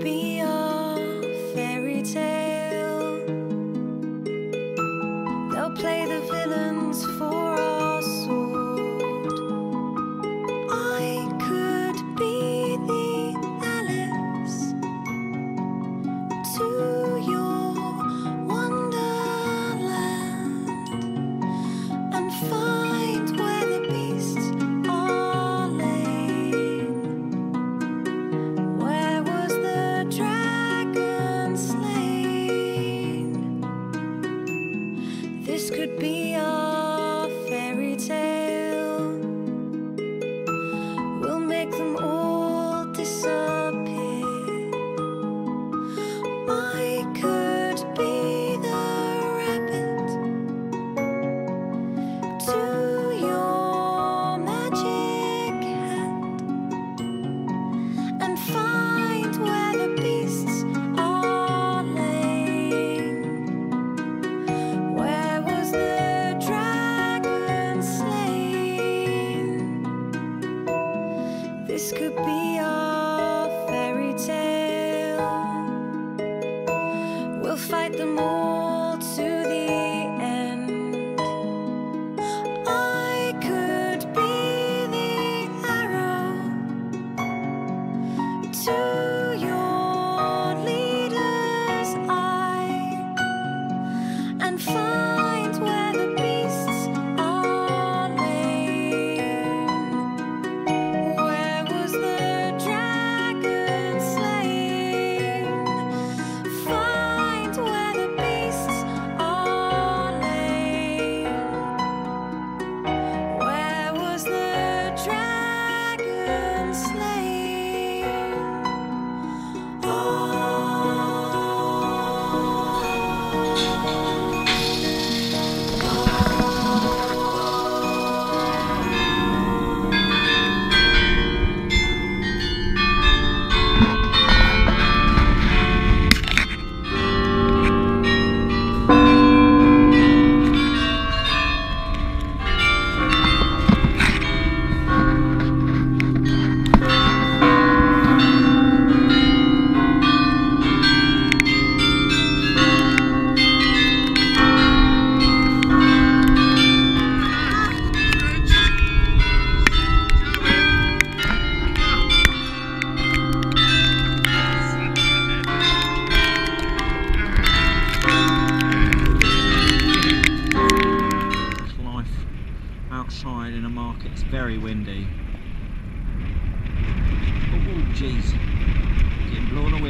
be a fairy tale. They'll play the villains for our sword. I could be the Alice to your wonderland and find where the beasts are laid. Where was the dragon slain? This could be our fairy tale. We'll make them all disappear. I could be the rabbit to your magic hat and find where the beasts are laid. Where was the dragon slain? This could be our fairy tale. We'll fight them all to the end. I could be the arrow to your leader's eye and find where the beasts are laid. Where was the dragon slain? Find where the beasts are laid. Where was the dragon slain? Life outside in a market. It's very windy. Oh jeez, getting blown away.